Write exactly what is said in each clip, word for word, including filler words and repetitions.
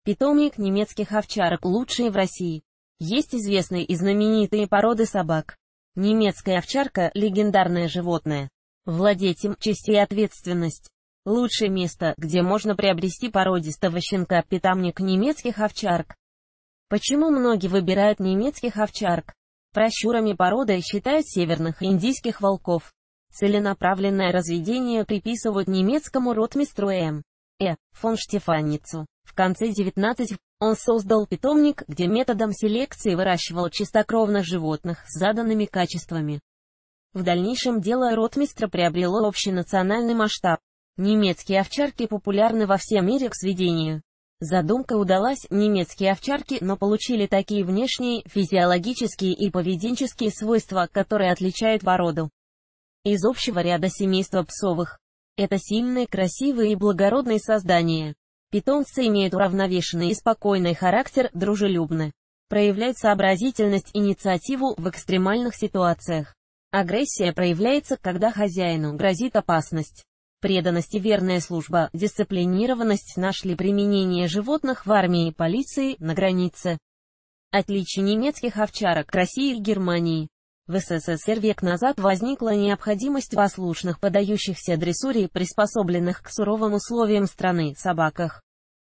Питомник немецких овчарок лучшие в России. Есть известные и знаменитые породы собак. Немецкая овчарка – легендарное животное. Владеть им – честь и ответственность. Лучшее место, где можно приобрести породистого щенка – питомник немецких овчарок. Почему многие выбирают немецких овчарок? Пращурами породы считают северных индийских волков. Целенаправленное разведение приписывают немецкому ротмистру М. Э. фон Штефаницу. В конце девятнадцатого он создал питомник, где методом селекции выращивал чистокровных животных с заданными качествами. В дальнейшем дело ротмистра приобрело общенациональный масштаб. Немецкие овчарки популярны во всем мире к сведению. Задумка удалась, немецкие овчарки, но получили такие внешние, физиологические и поведенческие свойства, которые отличают породу из общего ряда семейства псовых. Это сильные, красивые и благородные создания. Питомцы имеют уравновешенный и спокойный характер, дружелюбны. Проявляют сообразительность, инициативу в экстремальных ситуациях. Агрессия проявляется, когда хозяину грозит опасность. Преданность и верная служба, дисциплинированность нашли применение животных в армии, полиции, на границе. Отличие немецких овчарок России и Германии. В СССР век назад возникла необходимость в послушных, поддающихся дрессуре, приспособленных к суровым условиям страны, собаках.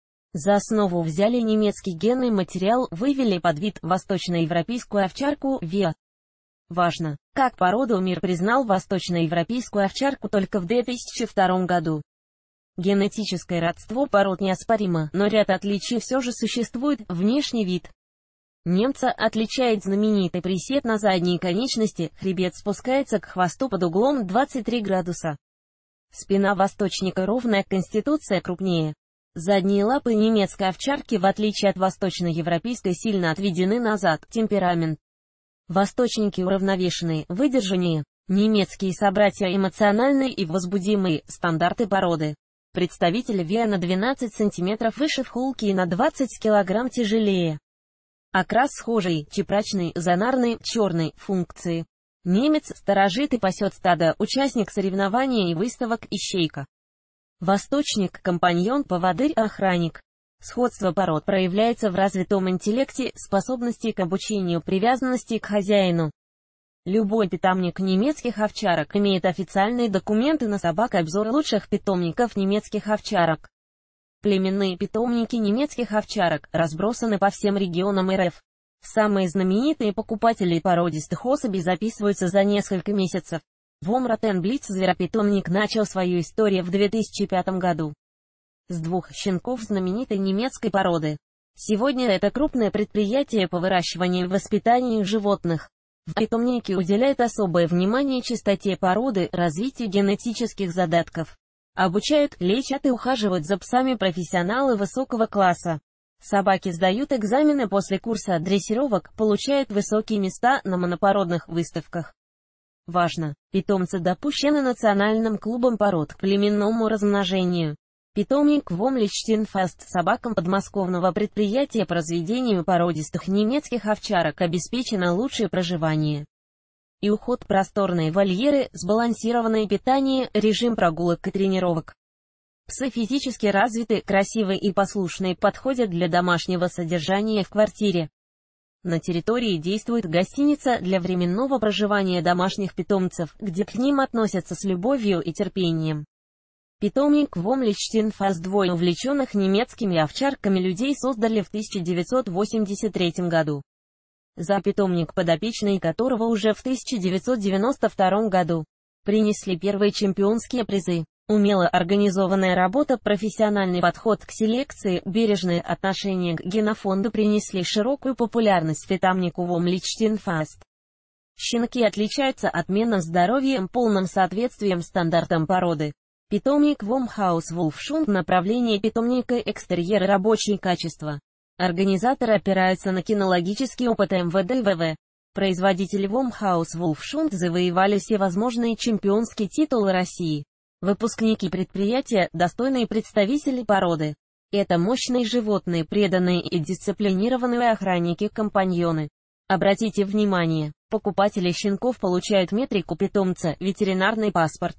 За основу взяли немецкий генный материал, вывели под вид восточноевропейскую овчарку Виа. Важно, как породу мир признал восточноевропейскую овчарку только в две тысячи втором году. Генетическое родство пород неоспоримо, но ряд отличий все же существует. Внешний вид немца отличает знаменитый присед на задние конечности, хребет спускается к хвосту под углом двадцать три градуса. Спина восточника ровная, конституция крупнее. Задние лапы немецкой овчарки, в отличие от восточноевропейской, сильно отведены назад, темперамент. Восточники уравновешенные, выдержаннее. Немецкие собратья эмоциональные и возбудимые, стандарты породы. Представитель Виа на двенадцать сантиметров выше в холке и на двадцать килограмм тяжелее. Окрас схожий, чепрачный, зонарный, черный, функции. Немец сторожит и пасет стадо, участник соревнований и выставок, ищейка. Восточник, компаньон, поводырь, охранник. Сходство пород проявляется в развитом интеллекте, способности к обучению, привязанности к хозяину. Любой питомник немецких овчарок имеет официальные документы на собак, обзор лучших питомников немецких овчарок. Племенные питомники немецких овчарок разбросаны по всем регионам эр эф. Самые знаменитые покупатели породистых особей записываются за несколько месяцев. Vom Rottenblitz зверопитомник начал свою историю в две тысячи пятом году. С двух щенков знаменитой немецкой породы. Сегодня это крупное предприятие по выращиванию и воспитанию животных. В питомнике уделяет особое внимание чистоте породы, развитию генетических задатков. Обучают, лечат и ухаживают за псами профессионалы высокого класса. Собаки сдают экзамены после курса дрессировок, получают высокие места на монопородных выставках. Важно, питомцы допущены Национальным клубом пород к племенному размножению. Питомник Vom Lichtenfast собакам подмосковного предприятия по разведению породистых немецких овчарок обеспечено лучшее проживание и уход, просторные вольеры, сбалансированное питание, режим прогулок и тренировок. Псы физически развиты, красивые и послушные, подходят для домашнего содержания в квартире. На территории действует гостиница для временного проживания домашних питомцев, где к ним относятся с любовью и терпением. Питомник Vom Lichtenfast двое увлеченных немецкими овчарками людей создали в тысяча девятьсот восемьдесят третьем году. За питомник, подопечные которого уже в тысяча девятьсот девяносто втором году принесли первые чемпионские призы. Умело организованная работа, профессиональный подход к селекции, бережное отношение к генофонду принесли широкую популярность питомнику Vom Lichtenfast. Щенки отличаются отменным здоровьем, полным соответствием стандартам породы. Питомник Vom Haus Wolfschund, направление питомника, экстерьер, рабочие качества. Организаторы опираются на кинологический опыт эм вэ дэ и вэ вэ. Производители Vom Haus Wolfschund завоевали все возможные чемпионские титулы России. Выпускники предприятия – достойные представители породы. Это мощные животные, преданные и дисциплинированные охранники-компаньоны. Обратите внимание, покупатели щенков получают метрику питомца, ветеринарный паспорт.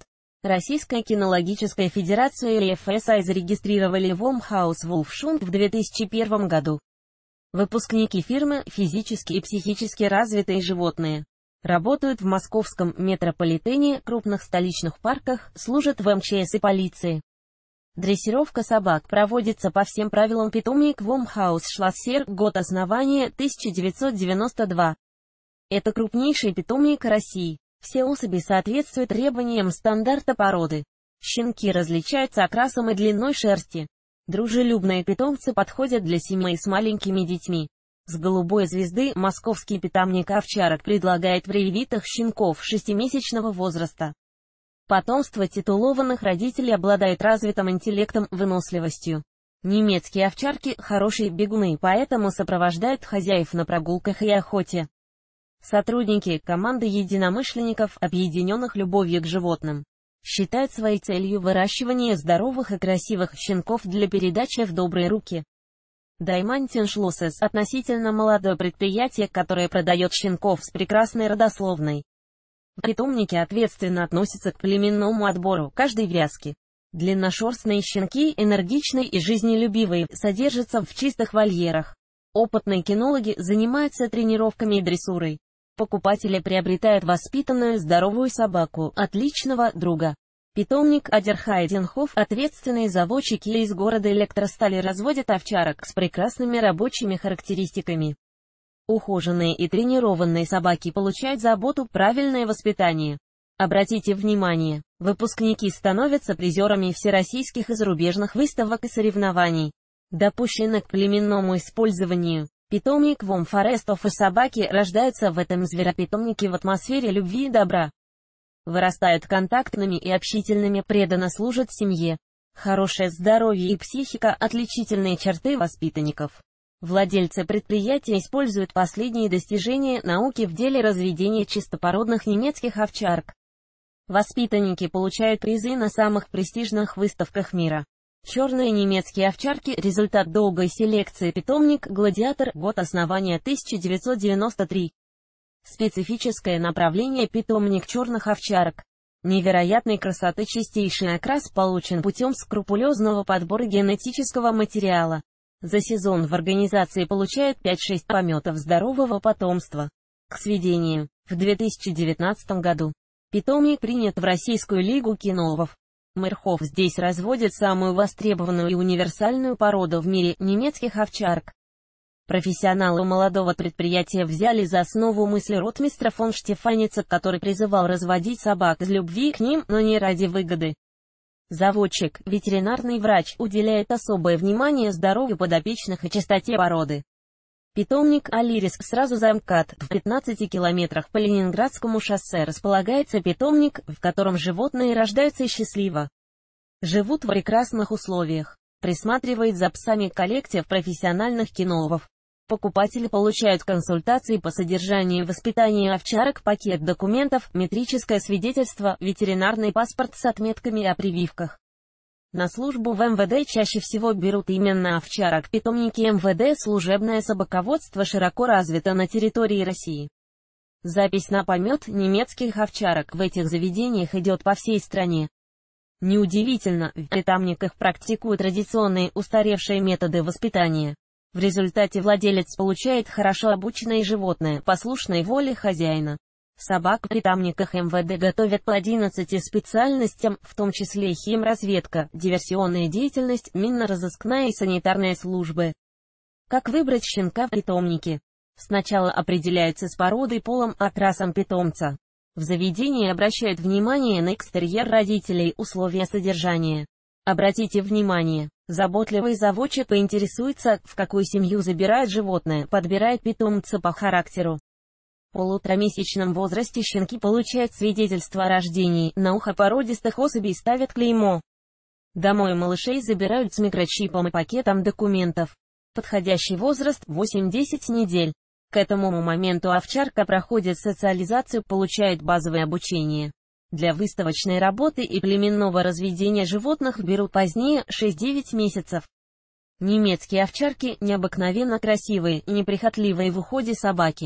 Российская кинологическая федерация и эф эс ай зарегистрировали Вомхаус Вулфшунд в две тысячи первом году. Выпускники фирмы – физически и психически развитые животные. Работают в московском метрополитене, крупных столичных парках, служат в эм че эс и полиции. Дрессировка собак проводится по всем правилам. Питомник Вомхаус Шлассер, год основания тысяча девятьсот девяносто два. Это крупнейший питомник России. Все особи соответствуют требованиям стандарта породы. Щенки различаются окрасом и длиной шерсти. Дружелюбные питомцы подходят для семей с маленькими детьми. С голубой звезды московский питомник овчарок предлагает привитых щенков шестимесячного возраста. Потомство титулованных родителей обладает развитым интеллектом, выносливостью. Немецкие овчарки – хорошие бегуны, поэтому сопровождают хозяев на прогулках и охоте. Сотрудники команды единомышленников, объединенных любовью к животным, считают своей целью выращивание здоровых и красивых щенков для передачи в добрые руки. Даймантеншлоссес – относительно молодое предприятие, которое продает щенков с прекрасной родословной. Питомники ответственно относятся к племенному отбору каждой вязки. Длинношерстные щенки, энергичные и жизнелюбивые, содержатся в чистых вольерах. Опытные кинологи занимаются тренировками и дрессурой. Покупатели приобретают воспитанную здоровую собаку, отличного друга. Питомник Адерхайденхоф, ответственные заводчики из города Электростали, разводят овчарок с прекрасными рабочими характеристиками. Ухоженные и тренированные собаки получают заботу, правильное воспитание. Обратите внимание, выпускники становятся призерами всероссийских и зарубежных выставок и соревнований. Допущены к племенному использованию. Питомник Вомфорестов и собаки рождаются в этом зверопитомнике в атмосфере любви и добра. Вырастают контактными и общительными, преданно служат семье. Хорошее здоровье и психика – отличительные черты воспитанников. Владельцы предприятия используют последние достижения науки в деле разведения чистопородных немецких овчарок. Воспитанники получают призы на самых престижных выставках мира. Черные немецкие овчарки – результат долгой селекции. Питомник Гладиатор, год основания тысяча девятьсот девяносто три. Специфическое направление питомник черных овчарок. Невероятной красоты чистейший окрас получен путем скрупулезного подбора генетического материала. За сезон в организации получают пять-шесть пометов здорового потомства. К сведению, в две тысячи девятнадцатом году питомник принят в Российскую лигу кинологов. Мэрхоф здесь разводят самую востребованную и универсальную породу в мире – немецких овчарок. Профессионалы молодого предприятия взяли за основу мысли ротмистра фон Штефаница, который призывал разводить собак из любви к ним, но не ради выгоды. Заводчик, ветеринарный врач, уделяет особое внимание здоровью подопечных и чистоте породы. Питомник Алирис, сразу за МКАД, в пятнадцати километрах по Ленинградскому шоссе располагается питомник, в котором животные рождаются счастливо. Живут в прекрасных условиях. Присматривает за псами коллектив профессиональных кинологов. Покупатели получают консультации по содержанию и воспитанию овчарок, пакет документов, метрическое свидетельство, ветеринарный паспорт с отметками о прививках. На службу в эм вэ дэ чаще всего берут именно овчарок. Питомники эм вэ дэ. Служебное собаководство широко развито на территории России. Запись на помет немецких овчарок в этих заведениях идет по всей стране. Неудивительно, в питомниках практикуют традиционные устаревшие методы воспитания. В результате владелец получает хорошо обученное животное, послушной воле хозяина. Собак в питомниках эм вэ дэ готовят по одиннадцати специальностям, в том числе химразведка, диверсионная деятельность, минно-розыскная и санитарная службы. Как выбрать щенка в питомнике? Сначала определяются с породой, полом, окрасом питомца. В заведении обращают внимание на экстерьер родителей, условия содержания. Обратите внимание, заботливый заводчик поинтересуется, в какую семью забирает животное, подбирает питомца по характеру. В полуторамесячном возрасте щенки получают свидетельство о рождении, на ухо породистых особей ставят клеймо. Домой малышей забирают с микрочипом и пакетом документов. Подходящий возраст – восемь-десять недель. К этому моменту овчарка проходит социализацию, получает базовое обучение. Для выставочной работы и племенного разведения животных берут позднее, шесть-девять месяцев. Немецкие овчарки – необыкновенно красивые и неприхотливые в уходе собаки.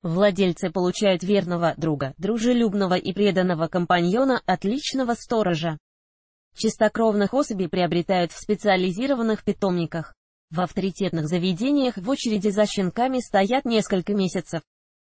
Владельцы получают верного друга, дружелюбного и преданного компаньона, отличного сторожа. Чистокровных особей приобретают в специализированных питомниках. В авторитетных заведениях в очереди за щенками стоят несколько месяцев.